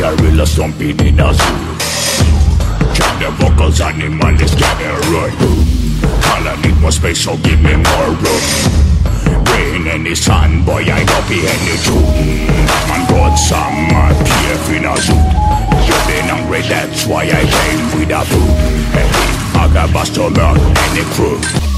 gorilla stomping in a zoo. Check the vocals, animal is getting right. All I need more space, so give me more room. Rain in the sun, boy, I don't be any tune. Man got some PF in a zoo. You've been hungry, that's why I came with a food. Hey, I got bust to learn any crew.